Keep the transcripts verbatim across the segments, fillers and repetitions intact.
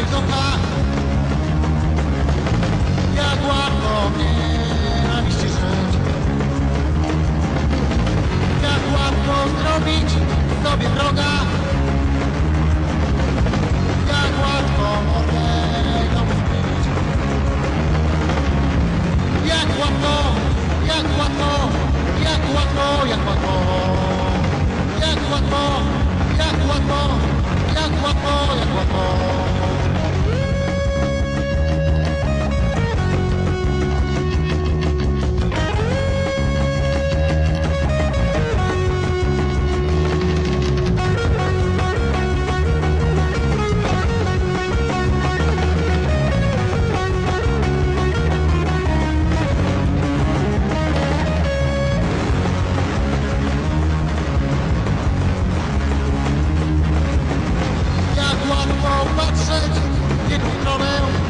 naszych nogach. Jak łatwo nienawiści żyć, jak łatwo zrobić sobie wroga, jak łatwo mordę komuś zbić, jak łatwo, jak łatwo, jak łatwo, jak łatwo, jak łatwo, jak łatwo, jak łatwo, jak łatwo. Patrzeć w jedną stronę,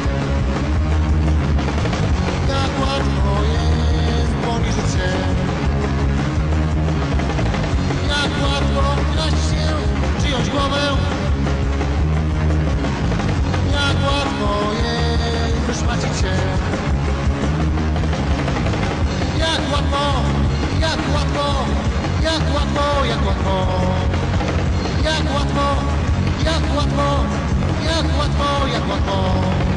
jak łatwo jest poniżyć się, jak łatwo wkraść się w czyjąś głowę, jak łatwo jest wyszmacić się, jak łatwo, jak łatwo, jak łatwo, jak łatwo, jak łatwo, jak łatwo, jak łatwo, jak łatwo.